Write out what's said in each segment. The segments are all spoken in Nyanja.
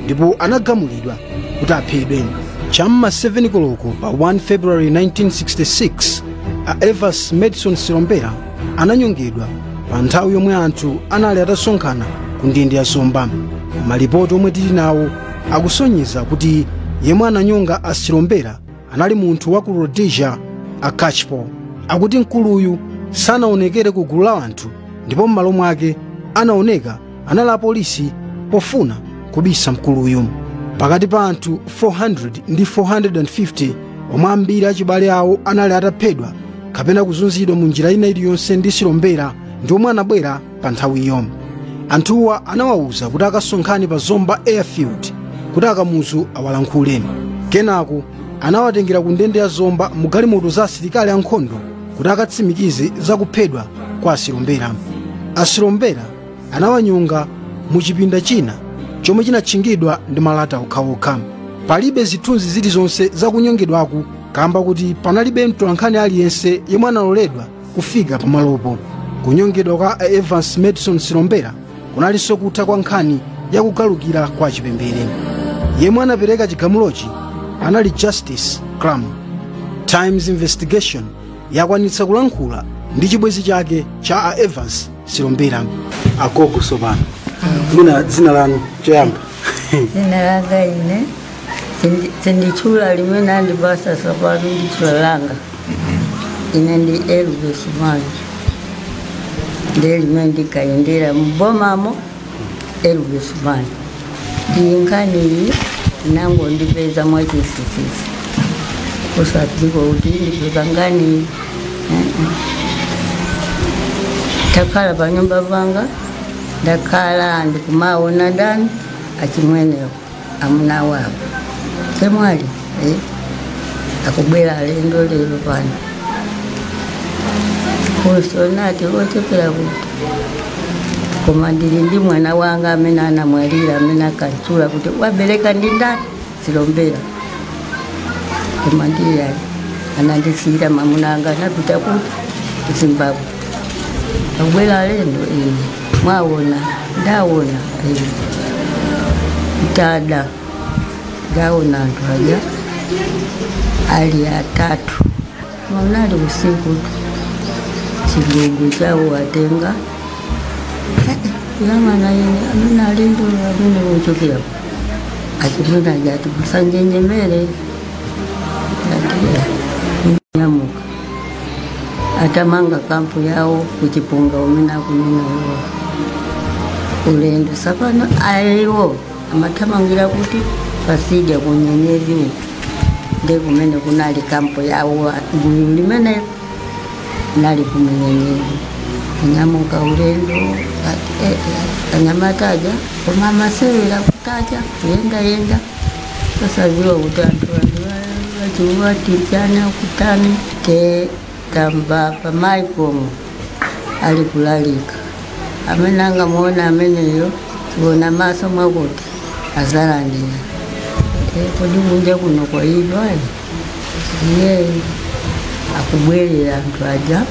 ndipo anagamulidwa kuti aphedwe. Cham'ma 7 koloko pa 1 February 1966 a Evans Madison Silombera ananyongedwa pa nthawi yomwe anthu anali atasonkhana ku ndende ya zomba. Malipoti omwe tili nawo akusonyeza kuti yemwe ananyonga a Silombera anali munthu wa ku Rhodesia a Kachpo. Akuti mkuluyu sanaonekere ku gulu la anthu, ndipo m'malo mwake anaoneka anali apolisi pofuna kubisa mkuluyu. Pakati pa anthu 400 ndi 450 omwe ambiri achibale awo anali ataphedwa kapena kuzunzidwa mu njira ina iliyonse ndi Silombera ndi omwe anabwera pa nthawiyo. Anthuwa anawawuza kuti akasonkhane pa Zomba Airfield kuti akamuzu awalankhule. Kenako anawatengera ku ndende ya Zomba mu galimoto za asilikali ankhondo kuti akatsimikize za kuphedwa kwa Silombera. Silombera anawanyonga mu chipinda china chomwe chinatchingidwa ndi malata okhaokha. Palibe zithunzi zilizonse za kunyongedwaku kamba kuti panalibe mtolankhani aliyense yemwe analoledwa kufika pamalopo. Kunyongedwa kwa Evans Madison Silombera kunalinso kutha kwa nkhani ya kugalukira kwa chipembere. Yemwe anapereka chigamulochi anali Justice Clam. Times Investigation yakwanitsa kulankhula ndi chibwezi chake cha Evans Silombera. Agogo Sobana, mina dzina lanu choyamba? Dzina langa ine sindichula limene andibasa sapano ndichula langa ine ndi Elvis Manje ndi limene ndikayendera mbomamo Elvis Manje. Ndi nkhani iyi nango ndipeza mwachisisisi kusatiko kuti ndipeza ngani takhala pa nyumba panga ndakhala ndikumaona ndani achimwenewo amuna wabo semwali akubwera alendo lero pano kusonati ochepera kuti koma ndili ndi mwana wanga amene anamwalira amene akachula kuti wabereka ndi ndani Silombera. Koma ndiye anandisiyira mamuna anga anapita kuti Zimbabwe. Akubwera alendo mwaona ndaona dada ndaona anthu aja ali atatu maunali usiku chilungu chawo atenga yamana yene amene alendo amene uchokera achimuna jati kusanjenjemere nyamuka atamanga kampu yawo kuchipunga umene akunena iwo ulendo sapano ayiwo amatamangira kuti pasija kunyenyezi ndi kumene kunali kampu yawo gulu limene nali kumenyenyezi nyamuka ulendo anyamataja koma masewera kutaja yenda sasaziwa kuti anthu wachiwatichana kutani te tamba pamai pomwe ali kulalika amene angamuona ameneyo kuona maso mwakuti azalandira kodi kunja kuno kwa hivyo iye akubwerera anthu aja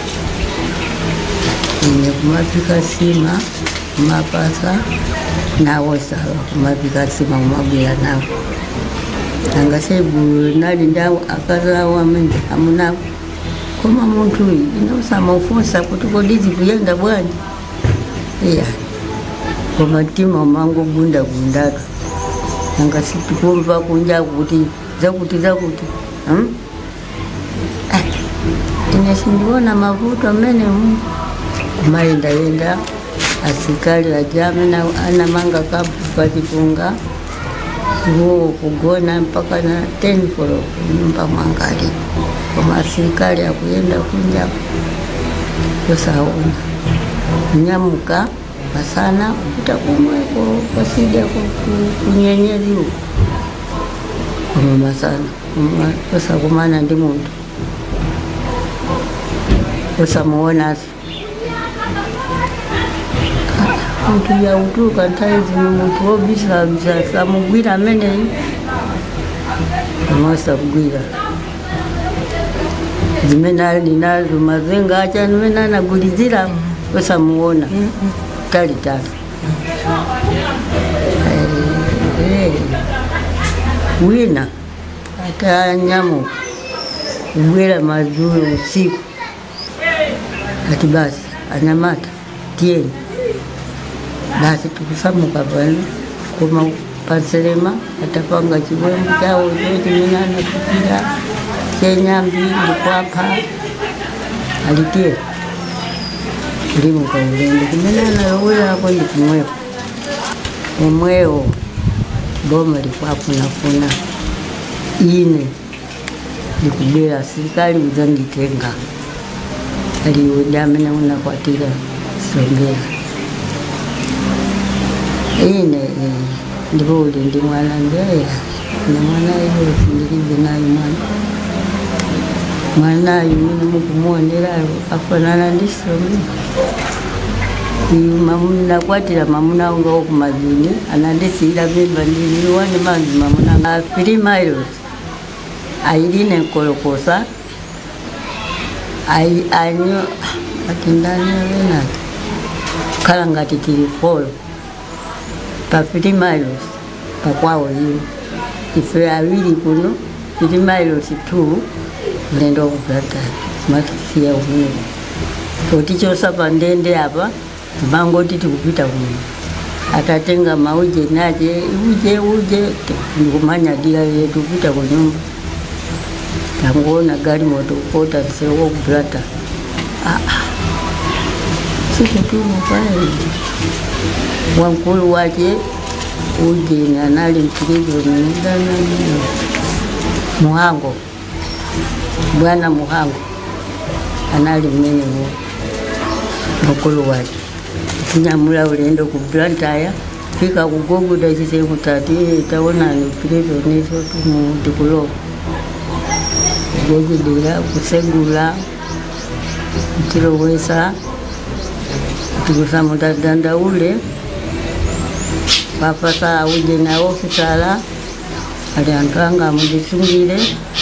ine kumapika sima kumapasa nawo sawa kumapika sima kumabwera nawo angasegulu nali ndawo akazawo amene amunawo koma munthu inosamaufunsa kuti kodi zikuyenda bwanji koma mtima mangu gundagundaka angasitikumva kunja kuti zakuti ine sindiona mavuto amene kumayendayenda asikali aja amene anamanga kampu pachipunga iwo kugona mpaka na 10 kolo nyumba mwangali koma asikali akuyenda kunja kusaona nyamuka pasana kuta kumweko pasija kunyenyeziwo koma masana kusakumana ndi muntu kusamuona muntu yautuka ntaizi muntu wobisa samugwira ameneyo amasabwira zimene ali nazo mazenga acha nimene anagulizira kusamuona talitali wina atanyamu ubwela mazuru usiku ati basi anyamata tieni basi tukusamuka pale kuma Panselema atapanga chibwembu chao zote minana kupira Kenyambi ndikwapa alitie ndimo kwa ulende kumenana yowela hapo ndikumweo umweo boma likwapo nafuna ine likubela serikali uzangitenga aliudamena unakwatira Silombera ine ndipo uli ndi mwana ndeya na mwana yo ndilibe nayo mwana yuni mukumuonera afanana ndi Silombera mamuna kwatira mamuna unga okumazini anandisira bimba ndili wani manzi mamuna 3 miles ailine kolokosa anyo atindani wena kalangati tilifolo pa 3 miles pa kwawo hiyo ife awili kuno 3 miles 2 lendo kuplata matisia umu oticho sapa ndende hapa bango titi kupita kuno atatenga mauje naje uje nikumanya dila yetu kupita kwa nyumba tanguona gari moto kota sewo kuplata siku tu mfanye wankulu wake uje na nali mkirizo ndana Muhango bwana Muhango anali mwenye mkulu wake nyamula ulendo kuplantaya fika kugogo dajise mutati taona ni mkirizo niso tumudikulo gogo dira kusegula mtiro wesa tukusamu danda ule papa saa uje na ofisala aliantanga mujisungile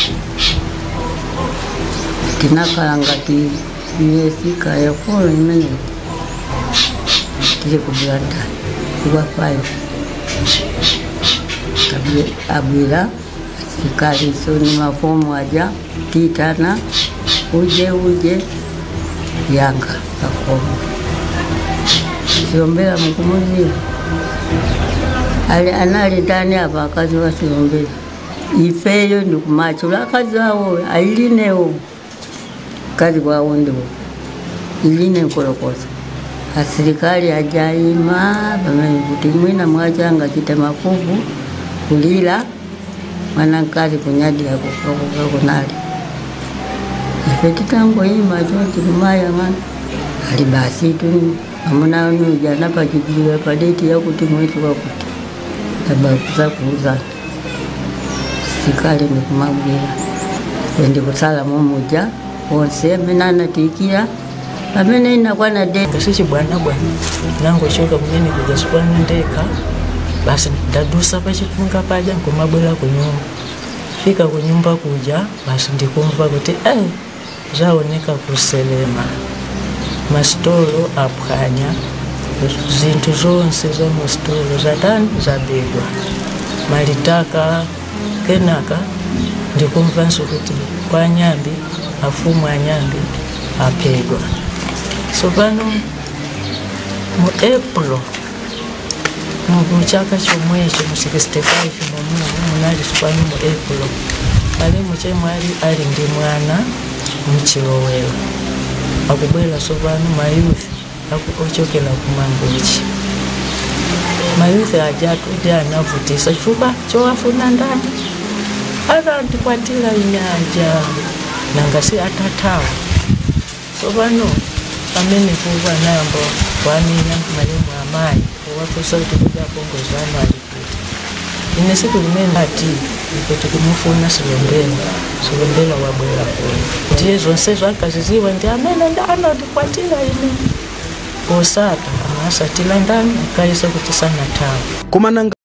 tinakalangati miesika ya kolo imene tije kublanda kuwa 5 abwira sikali so ni mafomu aja titana uje yanga kakomo Silombera mukumuzi anali ndani hapa akazi wa Silombera ifeyo ndikumachula akazi wao ailineo kazi wao ndio iline kolokosa serikali ajaima bamekutimwina mwachanga kita mafuvu kulila mwana kazi kunyadi yako kunali ifeti tango ima chote kumaya man alibasi tu amuna nuja napa kijiwe padeti ya kutimwetu wakuti tabakuza kuuza sikali nikumabwira wendi kusala mumuja onse menana tikia amene inakuwa na deka sisi bwana nango shoka mwenye kujasukwana ndeka basi ndadusa pachifunga paja nkumabwela kunyumba fika kunyumba kuja basi ndikumva kuti zaoneka kuselema mastolo aphwanya zintu zonse za mastolo zatani zabegwa malitaka kenaka ndikumva kuti kwa nyambi afumu anyambi apegwa so pano mu April mu chaka chomwecho mu 65 munali sipano mu April ali muchemwali ali ndi mwana mchilowelo akubwela so pano mayuthi akuchokela kumangochi mayuthi ajatu janavutisa chifuba chowafuna ndani aranti kwatila inyanja nangasi atatawa so pano amene kuwa nambo waninya malemu amayi wafusa kuti kuja kongozana alikuti ine siku limene ati kuti kumufuna Silombera wabwera kuno ndiye zonse zvakaziziwa ndi amene anodikwatira ine posata amasatila ndani akaisa kuti sana tawa.